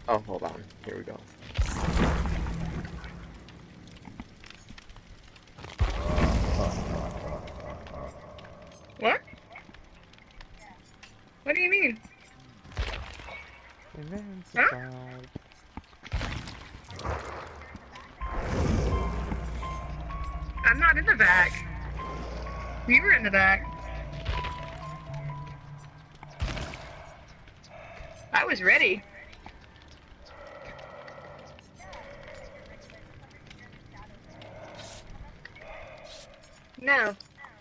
Oh, hold on. Here we go. What? What do you mean? Invincible. I'm not in the back. We were in the back. I was ready. No.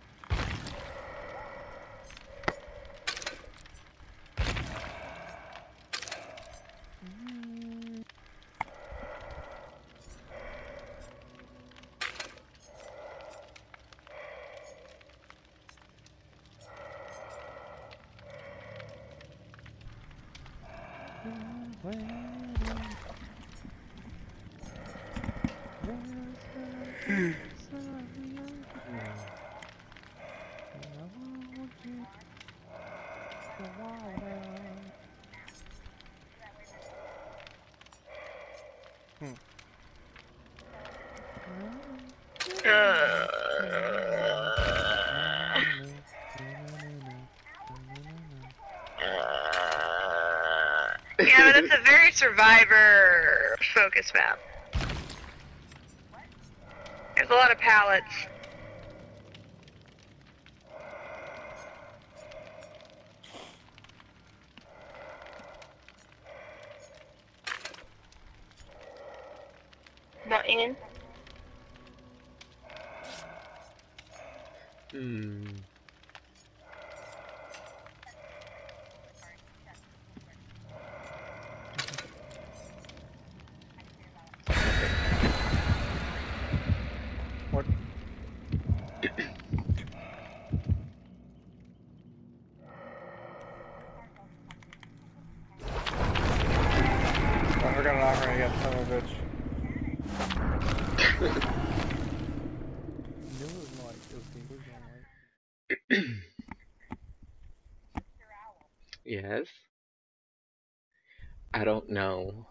Yeah, but it's a very survivor focus map. There's a lot of pallets. Not in. What? I forgot an offering again, son of a bitch. Yes? I don't know.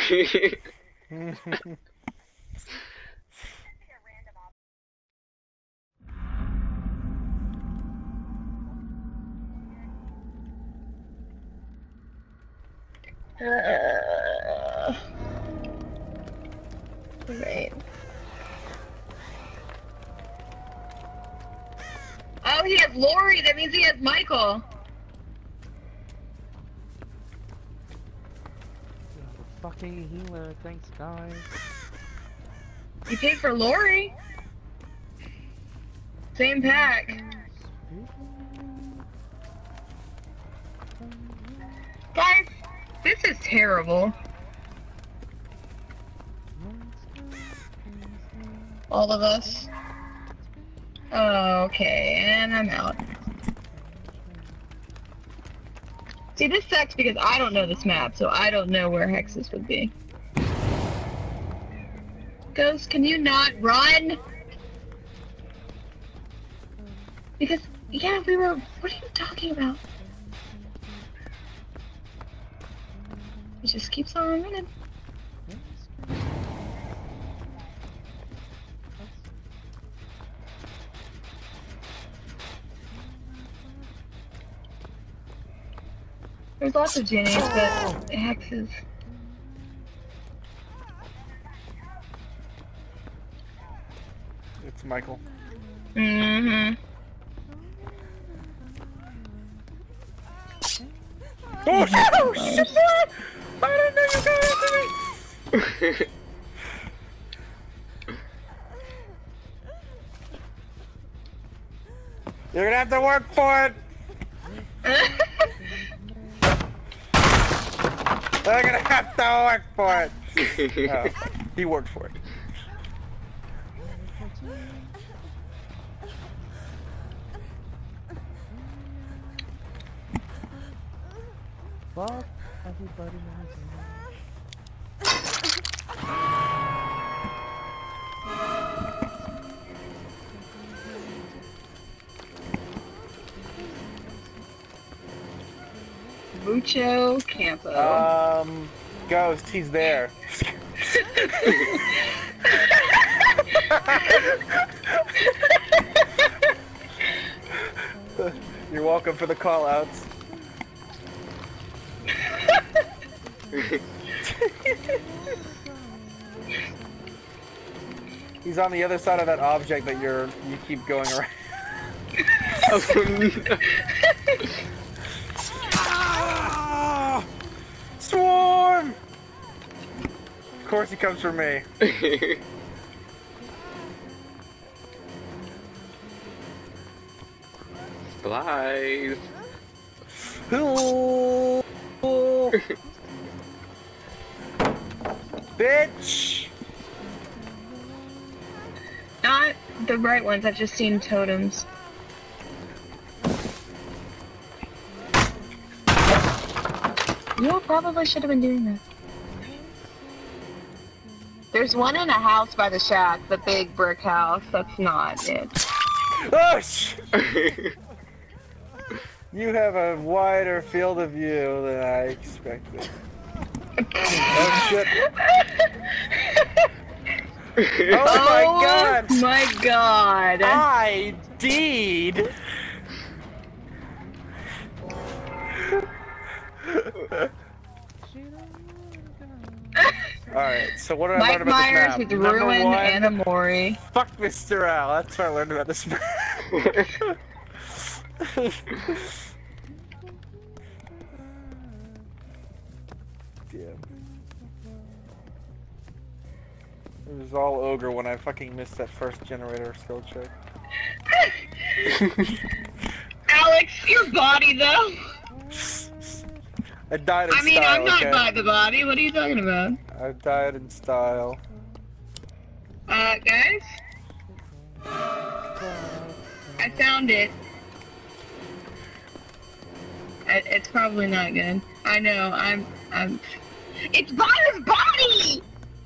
Right. Oh, he has Lori. That means he has Michael. Fucking healer, thanks guys. You paid for Lori. Same pack. Guys, this is terrible. All of us. Okay, and I'm out. See, this sucks because I don't know this map, so I don't know where hexes would be. Ghost, can you not run? Because, yeah, we were... What are you talking about? It just keeps on running. There's lots of Jennies, but hexes. It's Michael. Mm-hmm. Oh shit! I didn't know you got into me! You're gonna have to work for it! They're gonna have to work for it! Oh, he worked for it. Fuck everybody knows. Mucho Campo. Ghost, he's there. You're welcome for the call-outs. He's on the other side of that object that you keep going around. Ah! Swarm! Of course he comes for me. Supplies. Bitch! Not the right ones, I've just seen totems. You probably should have been doing that. There's one in a house by the shack, the big brick house. That's not it. Oh, you have a wider field of view than I expected. Oh shit. Oh my god! Oh my god! I did! Alright, so what did I learn Mike about Myers this map? with Ruin Anamori. Fuck Mr. Al, that's what I learned about this map. Damn. It was all ogre when I fucking missed that first generator skill check. Alex, your body though. I died in style, I'm not okay? by the body. What are you talking about? I died in style. Guys? I found it. It's probably not good. I know, I'm... It's by his body!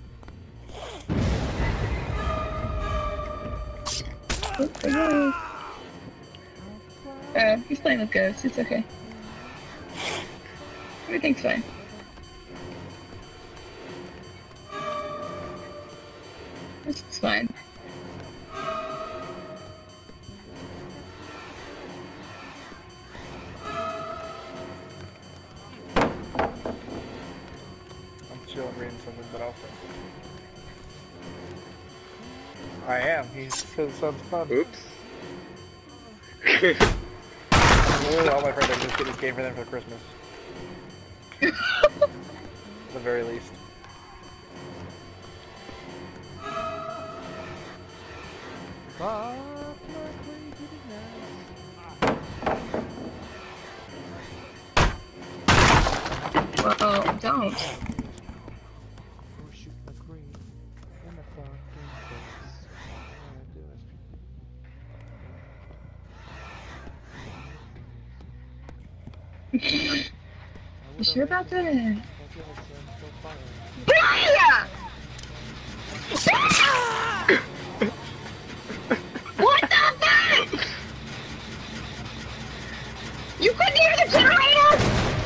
He's playing with ghosts, it's okay. Everything's fine. This is fine. I'm chilling reading something, but also... I am. He says sounds fun. Oops. All my friends are just get this game for them for Christmas. At the very least. Well, don't. You sure about that? What the fuck? You couldn't hear the generator?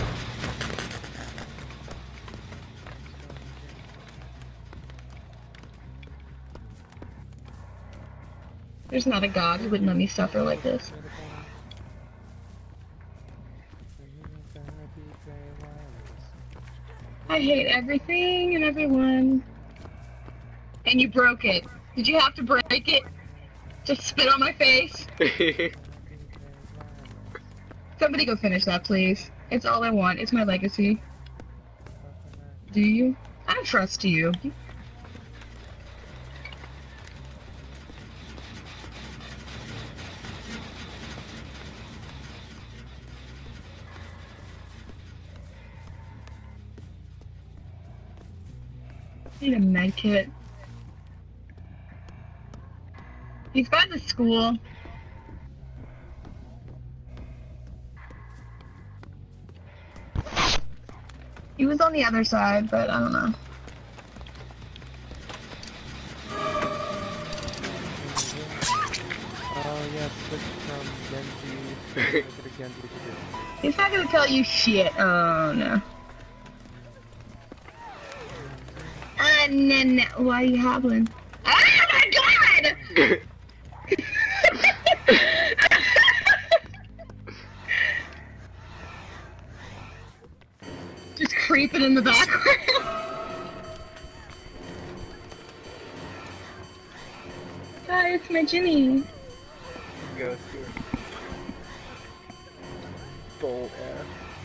There's not a god who wouldn't let me suffer like this. I hate everything and everyone. And you broke it. Did you have to break it? Just spit on my face? Somebody go finish that, please. It's all I want. It's my legacy. Do you? I don't trust you. Need a med kit. He's by the school. He was on the other side, but I don't know. Oh yeah, switch from Genji to Genji to He's not gonna tell you shit. Oh no. no. Why are you hobbling? Oh my god! Just creeping in the background. Hi, it's my Ginny. Go, Stuart. Bold ass.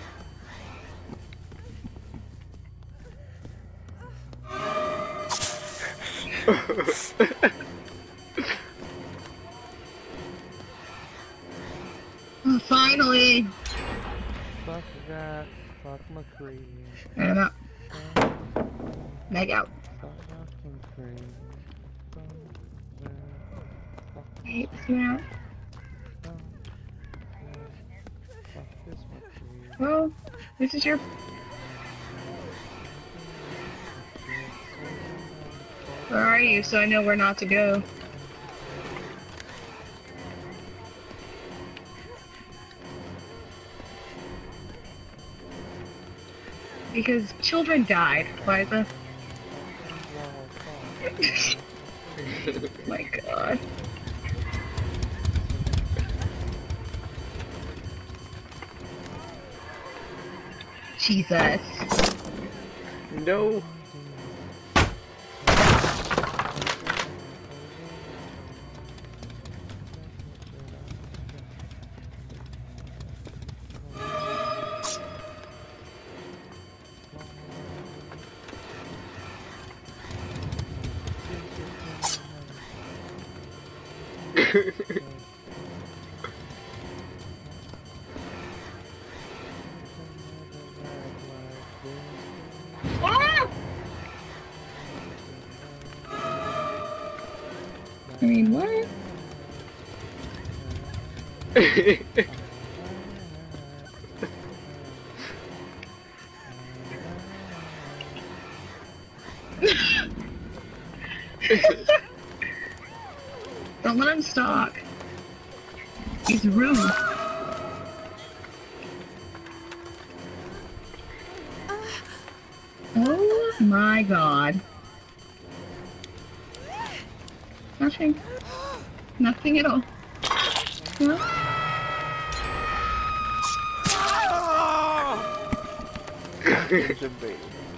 Oh, finally. Fuck that. Fuck McCree. I'm out. Meg out. Fucking crazy. I hate this out. Fuck this McCree. Well, this is your. Where are you? So I know where not to go. Because children died, Liza. My god. Jesus. No. Ah! I mean, what? Don't let him stalk. He's rude. Oh my god. Nothing. Nothing at all. No? Should be.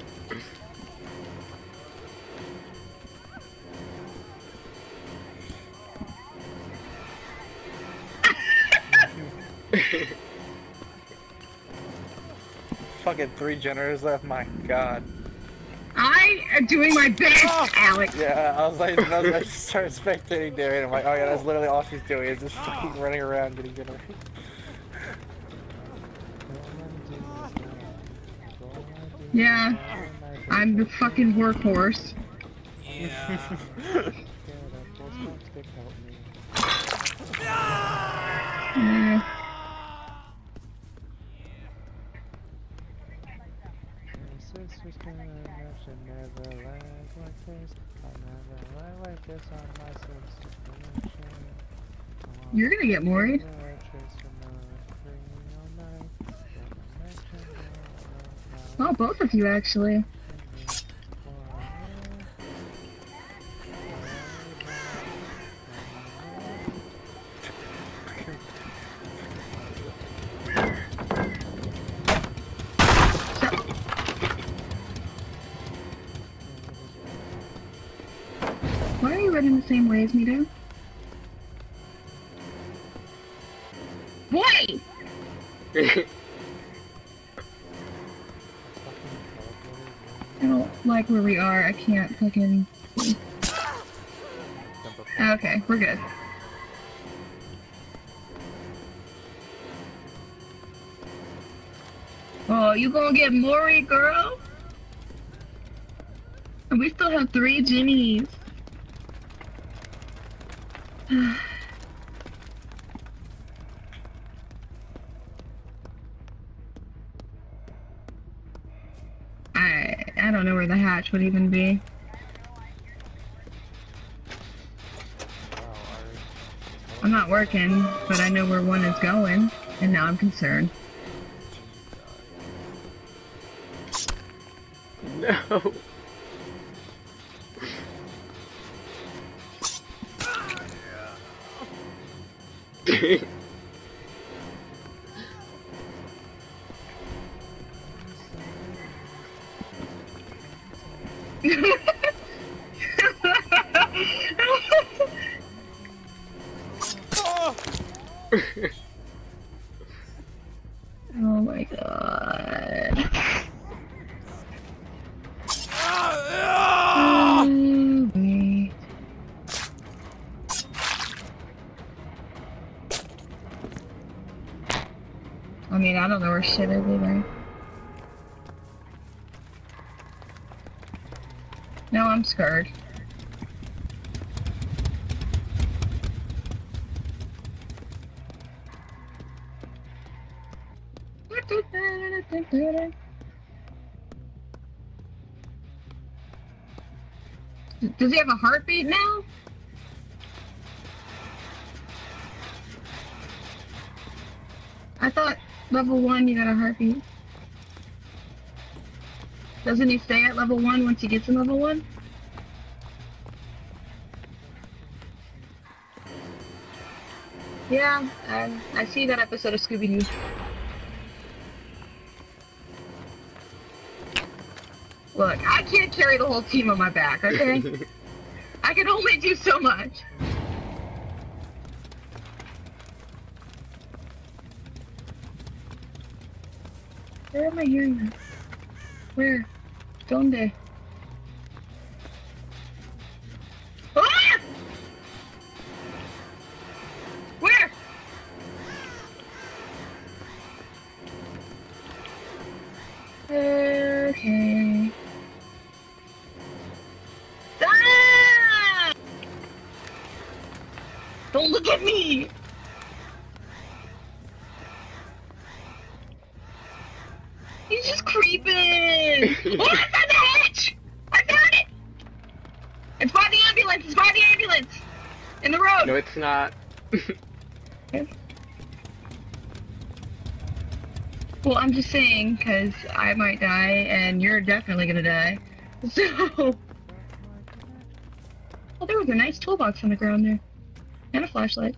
Fucking 3 generators left, my god. I am doing my best, Alex. Yeah, I was like, I just started spectating there, and I'm like, oh yeah, that's literally all she's doing, is just fucking running around getting generators. Yeah, I'm the fucking workhorse. Yeah. You're gonna get worried. Well, both of you actually. Why are you running the same way as me, dude? Boy! I don't like where we are. I can't fucking see. Okay, we're good. Oh, you gonna get Maury, girl? And we still have 3 Jimmies. I don't know where the hatch would even be. I'm not working, but I know where one is going, and now I'm concerned. No. Oh my god. Me. I mean, I don't know where shit is either. No, I'm scared. Does he have a heartbeat now? I thought level 1 you got a heartbeat. Doesn't he stay at level 1 once he gets in level 1? Yeah, I see that episode of Scooby-Doo. Look, I can't carry the whole team on my back, okay? I can only do so much. Where am I hearing that? Where? Donde? Ah! Where? Okay. Ah! Don't look at me! He's just creeping! Oh, I found the hatch! I found it! It's by the ambulance! It's by the ambulance! In the road! No, it's not. Well, I'm just saying, because I might die, and you're definitely gonna die. So... Oh, there was a nice toolbox on the ground there. And a flashlight.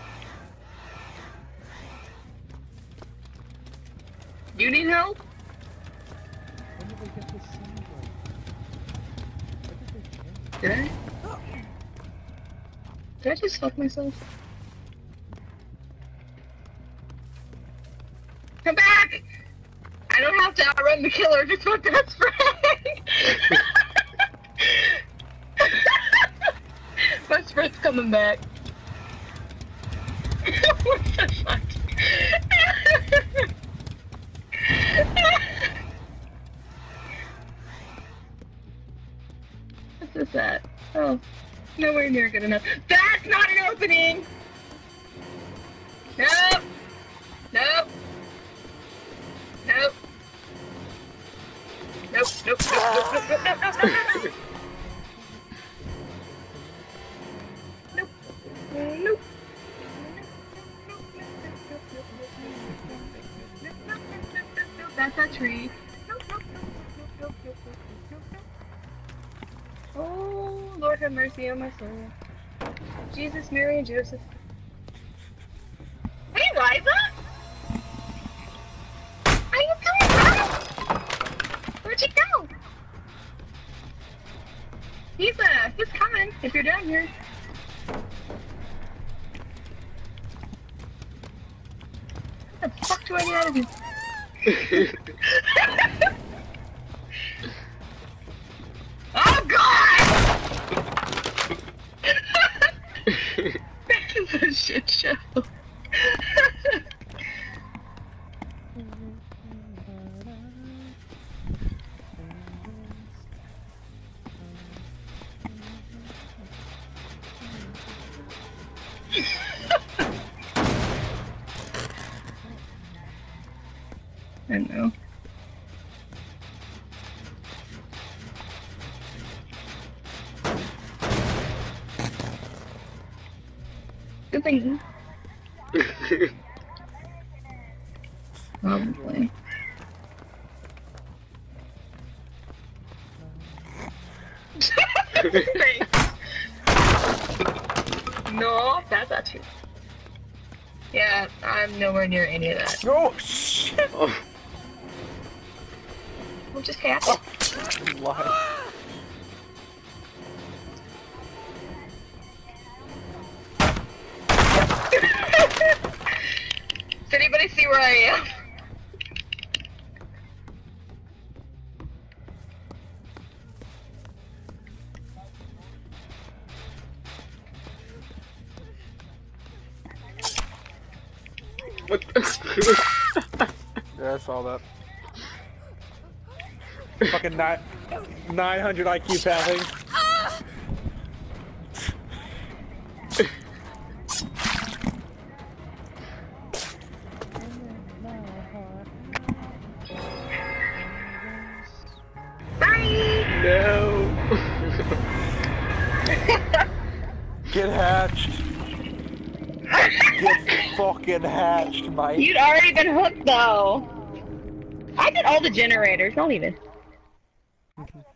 You need help? When did they get this scene going? What did they change? Did I? Did I just fuck myself? Come back! I don't have to outrun the killer if it's my best friend! Best friend's coming back. What the fuck? What's this at? Oh, nowhere near good enough. That's not an opening! Nope! Nope! Nope! Nope, nope, nope, nope, nope, nope, nope, nope, nope, nope. Nope. Nope. That's a tree. Nope, nope, nope, nope, nope, nope, nope, nope, nope. Oh, Lord have mercy on my soul. Jesus, Mary, and Joseph. Hey, Liza! How you doing, bro? Where'd you go? He's coming, if you're down here. What the fuck do I get out of here? Oh god! This is a shit show. I know. Good thing. Probably. Thanks. No, that's not true. Yeah, I'm nowhere near any of that. Oh shit! Oh, What just happened? Live. Does anybody see where I am? what? Yeah, I saw that. Fucking 900 IQ pathing. Bye! No. Get hatched. Get fucking hatched, mate. You'd already been hooked though. I did all the generators, don't even.